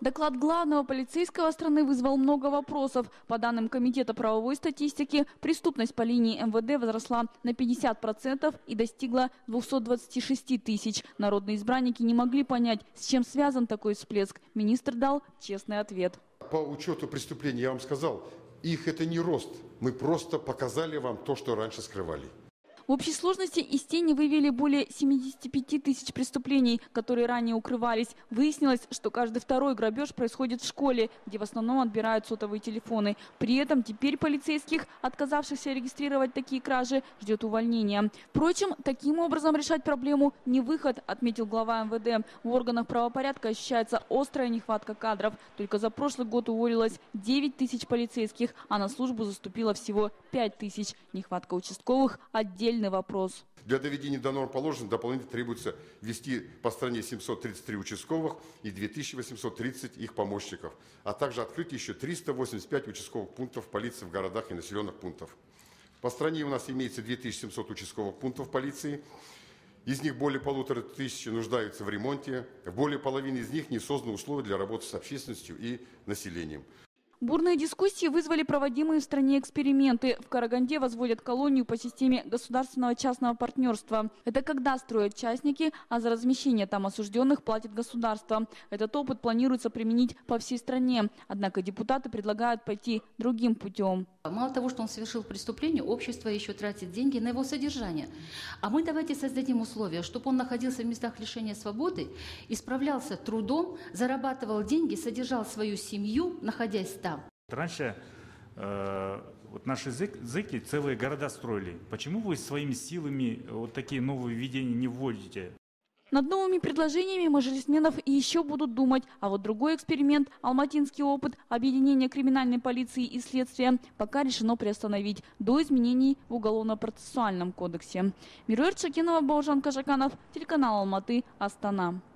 Доклад главного полицейского страны вызвал много вопросов. По данным Комитета правовой статистики, преступность по линии МВД возросла на 50% и достигла 226 тысяч. Народные избранники не могли понять, с чем связан такой всплеск. Министр дал честный ответ. По учету преступлений, я вам сказал, их это не рост. Мы просто показали вам то, что раньше скрывали. В общей сложности из тени вывели более 75 тысяч преступлений, которые ранее укрывались. Выяснилось, что каждый второй грабеж происходит в школе, где в основном отбирают сотовые телефоны. При этом теперь полицейских, отказавшихся регистрировать такие кражи, ждет увольнение. Впрочем, таким образом решать проблему не выход, отметил глава МВД. В органах правопорядка ощущается острая нехватка кадров. Только за прошлый год уволилось 9 тысяч полицейских, а на службу заступило всего 5 тысяч. Нехватка участковых – отдельный вопрос. Для доведения до норм положенных дополнительно требуется ввести по стране 733 участковых и 2830 их помощников, а также открыть еще 385 участковых пунктов полиции в городах и населенных пунктах. По стране у нас имеется 2700 участковых пунктов полиции. Из них более 1500 нуждаются в ремонте. В более половины из них не созданы условия для работы с общественностью и населением. Бурные дискуссии вызвали проводимые в стране эксперименты. В Караганде возводят колонию по системе государственного частного партнерства. Это когда строят частники, а за размещение там осужденных платит государство. Этот опыт планируется применить по всей стране. Однако депутаты предлагают пойти другим путем. Мало того, что он совершил преступление, общество еще тратит деньги на его содержание. А мы давайте создадим условия, чтобы он находился в местах лишения свободы, исправлялся трудом, зарабатывал деньги, содержал свою семью, находясь там. Раньше вот наши зэки целые города строили. Почему вы своими силами вот такие новые введения не вводите? Над новыми предложениями мажилисменов и еще будут думать. А вот другой эксперимент, алматинский опыт объединения криминальной полиции и следствия, пока решено приостановить до изменений в Уголовно-процессуальном кодексе. Мируэль Шакенова, Бауыржан Кажаканов, телеканал Алматы, Астана.